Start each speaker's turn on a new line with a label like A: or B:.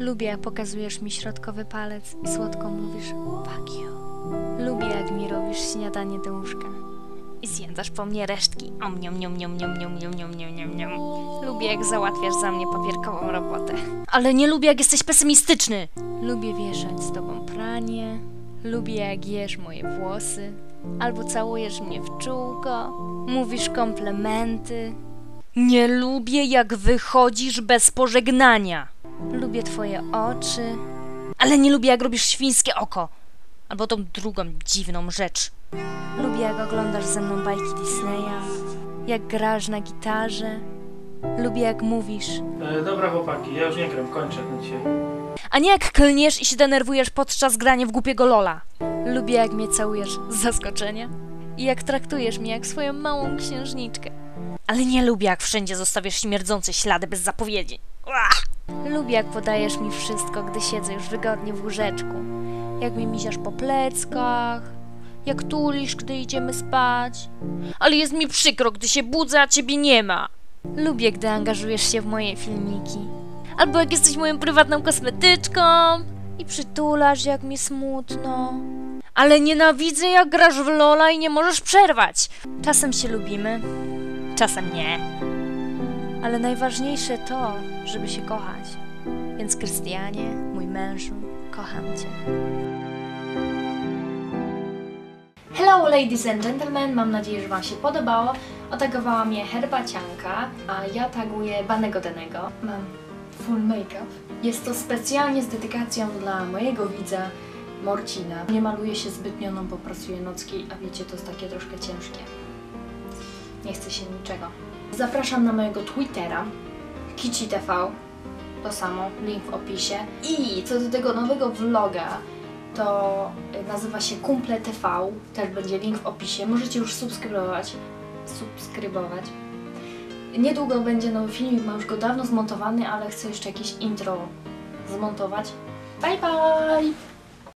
A: Lubię, jak pokazujesz mi środkowy palec i słodko mówisz fuck you. Lubię, jak mi robisz śniadanie do łóżka i zjadasz po mnie resztki. Lubię, jak załatwiasz za mnie papierkową robotę. Ale nie lubię, jak jesteś pesymistyczny. Lubię wieszać z tobą pranie. Lubię, jak jesz moje włosy. Albo całujesz mnie w czółko. Mówisz komplementy. Nie lubię, jak wychodzisz bez pożegnania. Lubię twoje oczy. Ale nie lubię, jak robisz świńskie oko. Albo tą drugą dziwną rzecz. Lubię, jak oglądasz ze mną bajki Disneya. Jak grasz na gitarze. Lubię, jak mówisz.
B: Dobra chłopaki, ja już nie gram, kończę na dzisiaj.
A: A nie jak klniesz i się denerwujesz podczas grania w głupiego lola. Lubię, jak mnie całujesz z zaskoczenia. I jak traktujesz mnie jak swoją małą księżniczkę. Ale nie lubię, jak wszędzie zostawiasz śmierdzące ślady bez zapowiedzi. Lubię, jak podajesz mi wszystko, gdy siedzę już wygodnie w łóżeczku. Jak mi miziasz po pleckach. Jak tulisz, gdy idziemy spać. Ale jest mi przykro, gdy się budzę, a ciebie nie ma. Lubię, gdy angażujesz się w moje filmiki. Albo jak jesteś moją prywatną kosmetyczką i przytulasz, jak mi smutno. Ale nienawidzę, jak grasz w lola i nie możesz przerwać. Czasem się lubimy, czasem nie. Ale najważniejsze to, żeby się kochać. Więc Krystianie, mój mężu, kocham cię. Hello ladies and gentlemen, mam nadzieję, że wam się podobało. Otagowała mnie herbacianka, a ja taguję Banego Denego. Mam full make-up. Jest to specjalnie z dedykacją dla mojego widza Morcina. Nie maluję się zbytnio, no bo pracuję nocki, a wiecie, to jest takie troszkę ciężkie. Nie chce się niczego. Zapraszam na mojego Twittera, KiciTV, to samo, link w opisie. I co do tego nowego vloga, to nazywa się Kumple TV, też będzie link w opisie. Możecie już subskrybować. Niedługo będzie nowy filmik, mam już go dawno zmontowany, ale chcę jeszcze jakieś intro zmontować. Bye bye!